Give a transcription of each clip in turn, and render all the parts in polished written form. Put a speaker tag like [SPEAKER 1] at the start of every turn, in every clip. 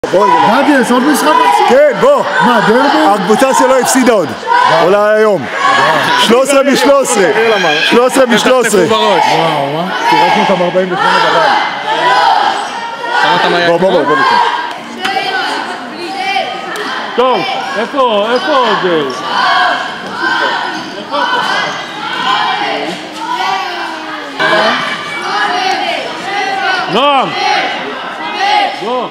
[SPEAKER 1] גדי, יש עוד משחק עכשיו?
[SPEAKER 2] כן, בוא.
[SPEAKER 1] מה, דרבי?
[SPEAKER 2] הקבוצה שלו הפסידה עוד. אולי היום. 13 מ-13. 13 מ-13.
[SPEAKER 1] וואו,
[SPEAKER 2] פירקנו אותם 48 בבית. בוא.
[SPEAKER 3] טוב, איפה עוזר? נועם! בוא!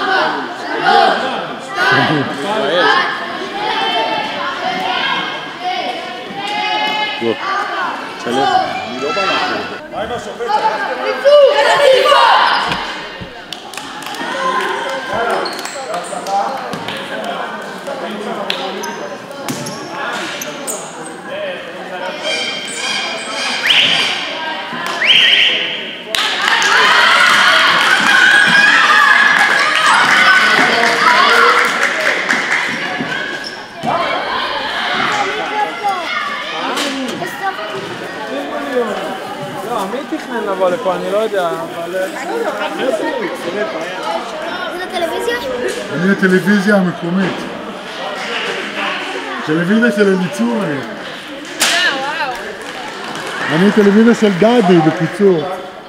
[SPEAKER 3] בוא, צלם.
[SPEAKER 2] מה עם השופט?
[SPEAKER 3] לא, מי תכנן לבוא לפה? אני לא יודע, אבל...
[SPEAKER 4] זה טלוויזיה?
[SPEAKER 1] אני הטלוויזיה המקומית. טלוויזיה של אליצור אני.
[SPEAKER 4] וואו.
[SPEAKER 1] אני טלוויזיה של דדי, בקיצור.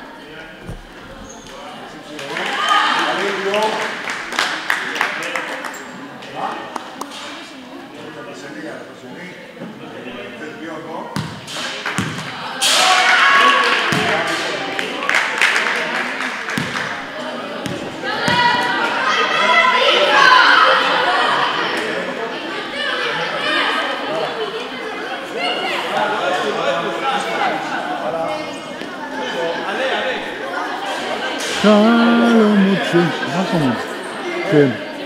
[SPEAKER 1] שלום מוצא, מה חמוד? כן.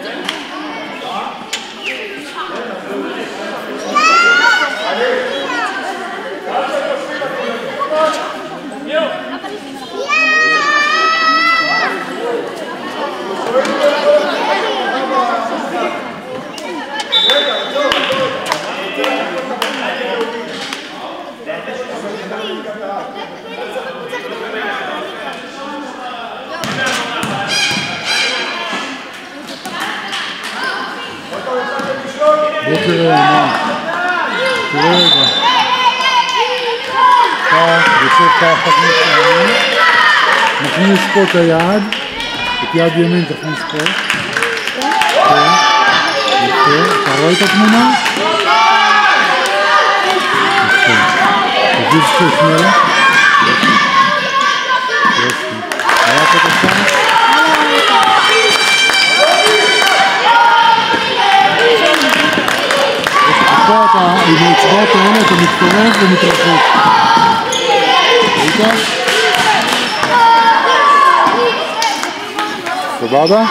[SPEAKER 1] בוא תראה, מה? תראה רגע. יושב ככה נכניס פה את היד, את יד ימין תכניס פה. כן. יפה. אתה רואה את התמונה? יפה. תזיז פה שמאלה. יופי. היה פה קצת? פה אתה, עם האצבעות האלה אתה מתקרב ומתרחק. ראית? סבבה?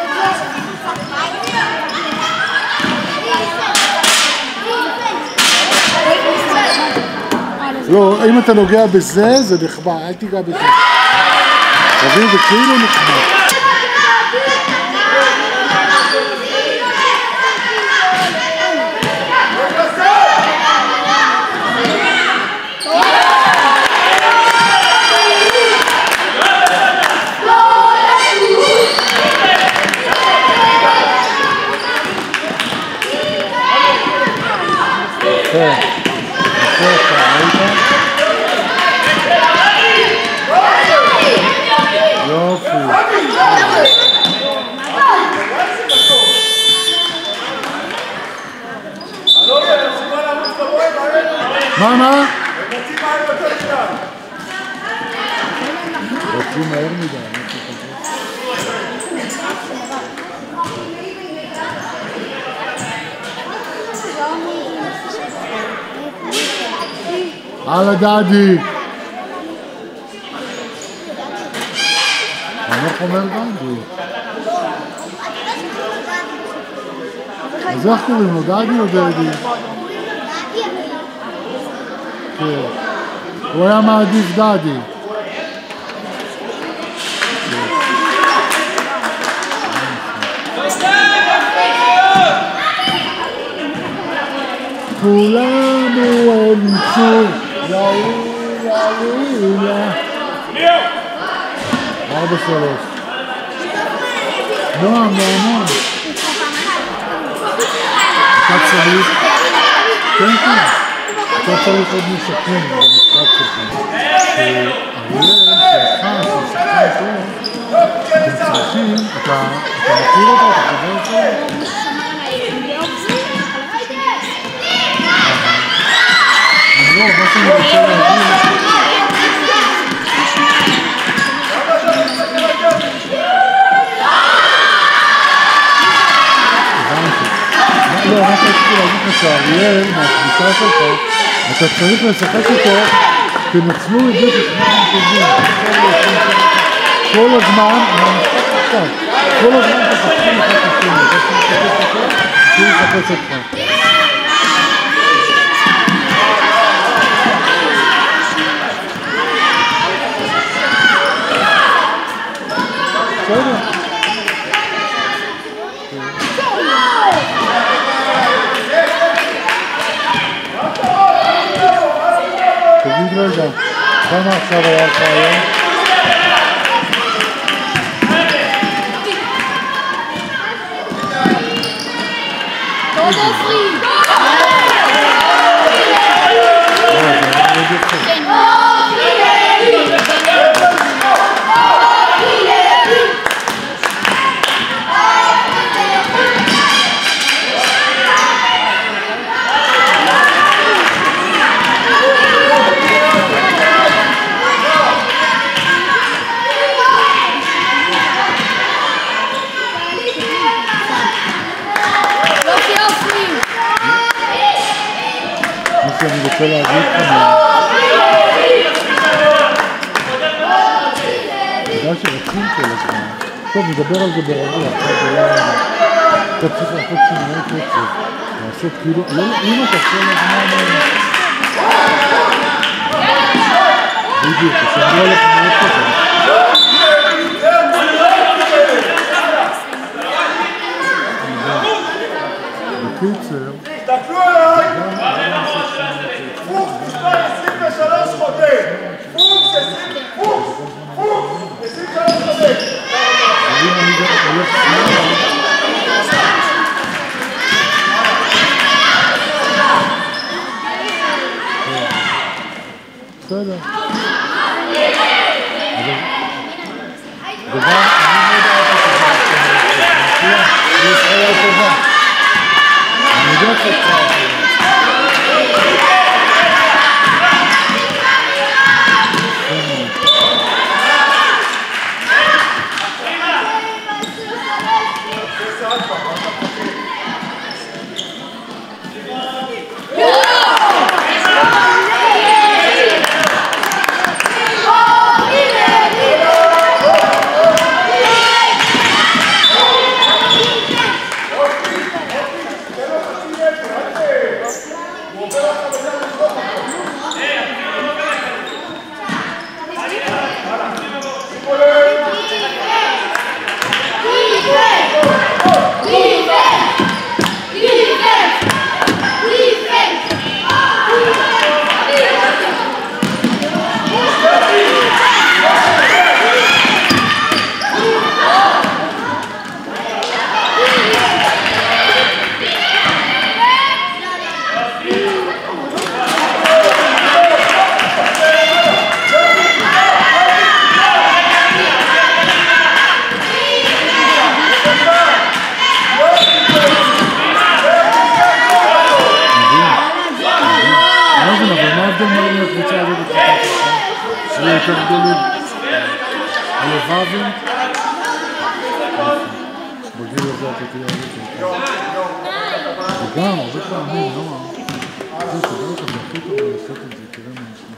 [SPEAKER 1] לא, אם אתה נוגע בזה, זה נחבא, אל תיגע בזה. תבין, זה כאילו נחבא. מה? רצים מהר מדי. הלאה דדי. אני אומר דדי. אז איך קוראים לו? דדי או דדי? כן. הוא היה מעדיף דדי. כולנו אליצור, יאללה. 4-3. נועם, נועמון. אתה צריך... כן, כן. אתה צריך עוד משחקים במשחק שלך. אריאל, שלך, ששחקן טוב, אתם צריכים, אתה מכיר אותו, אתה חבר אותו? לא, מה שאני רוצה להגיד... לא, מה שרציתי להגיד לך שאריאל, מהקבוצה שלך, אתה צריך לשחק אותו, תנצלו את זה ששמעתם טובים. כל הזמן, מהמשחק עכשיו, כל הזמן תחפשים לך תשים, אתה צריך לחפש אותך. בסדר. תגיד רגע, כמה עכשיו היה לך היום?
[SPEAKER 4] טוב עופרי!
[SPEAKER 1] אני רוצה להגיד לך בגלל שרצים כל הזמן. טוב, נדבר על זה ברגע, אתה צריך לעשות שינוי קצב, לעשות כאילו, אם אתה כל הזמן בדיוק, תשמרו על הפניות כזה. בקיצר
[SPEAKER 2] תסתכלו עליי! פוקס מספר 23 חוטא! פוקס 23 חוטא!
[SPEAKER 1] בסדר. אני יודע שאתה יותר גדולים הלבבים בגיל הזה אתה תהיה הרבה שלך וגם הרבה פעמים נועה זה שדבר לך זה הכי טוב לעשות את זה תראה מה נשמע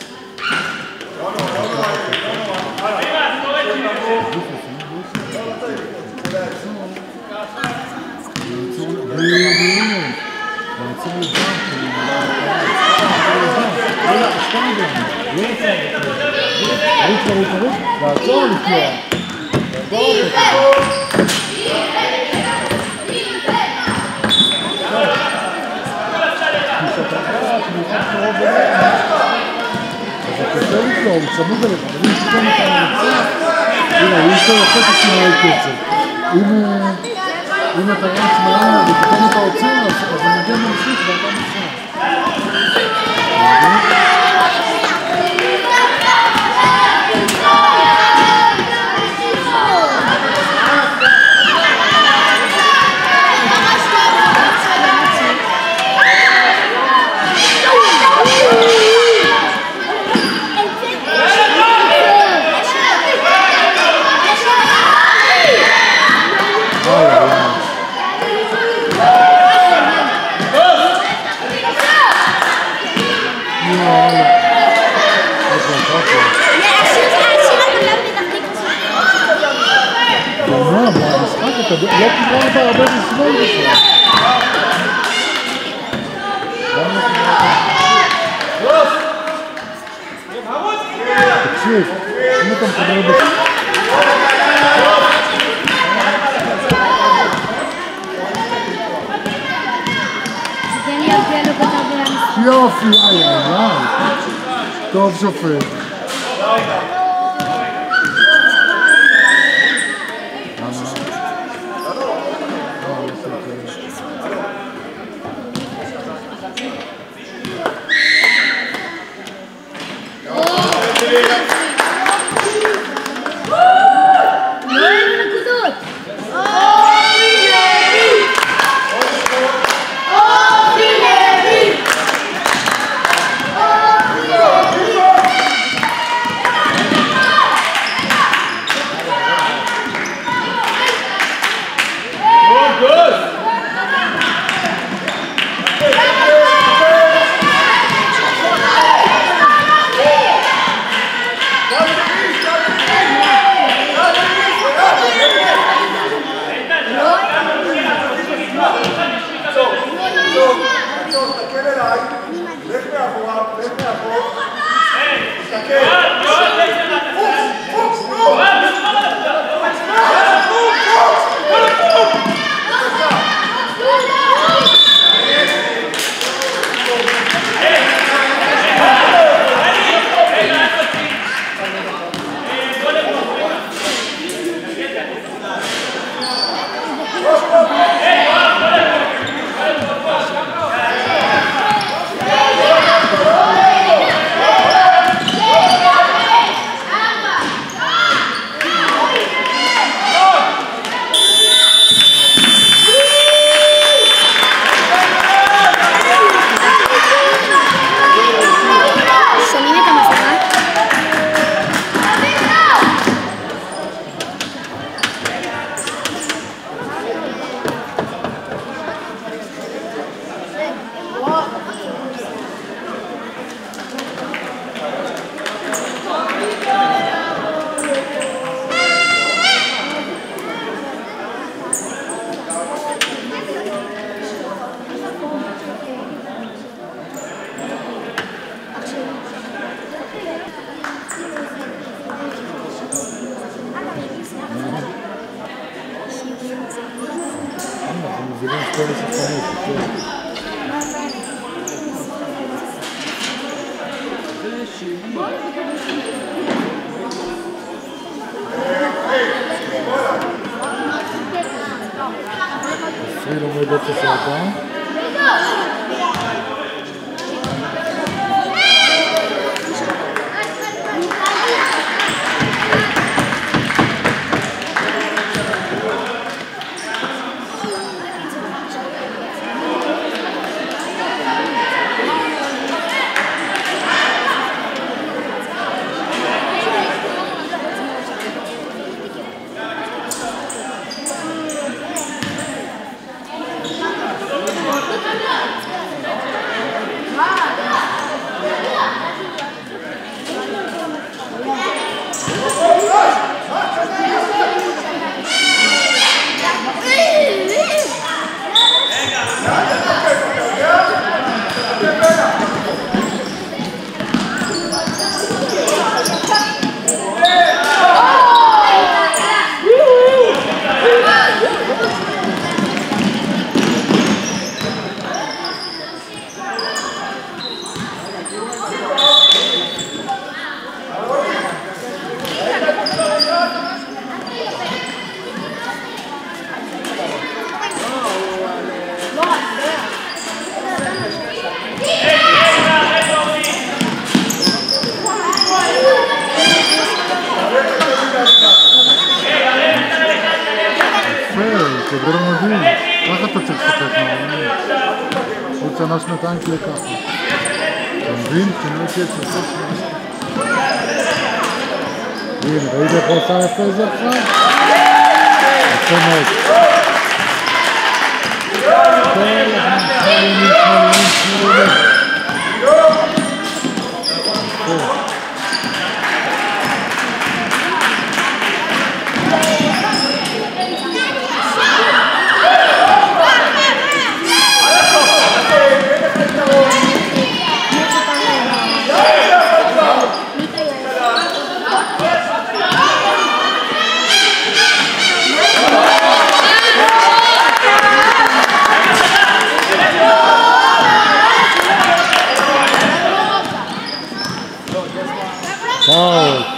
[SPEAKER 1] לעצור לבן לעצור לפלוע זה קשה לפלוע, הוא צמוד עליך אבל אם פתאום אתה נמצא הנה, הוא ישר יחד את שינוי קצב אם אתה רץ מעלה ופתאום אתה עוצר, אז המגן ממשיך ואתה נוסע. לא קיבלת הרבה מסמול בכלל. תקשיב, אם אתה מחבר בכלל. יופי, יאללה. טוב שופט. Free לומד את הסרטה. כדור מדהים. ככה אתה צריך לשחק מהעולם. עוד שנה שנתיים תהיה ככה. אתה מבין? כשאני הייתי את סוף שנה. הנה, ראית איך הוא עשה יפה זה עכשיו? יפה מאוד. כל הזמן שמאלנים. Foul.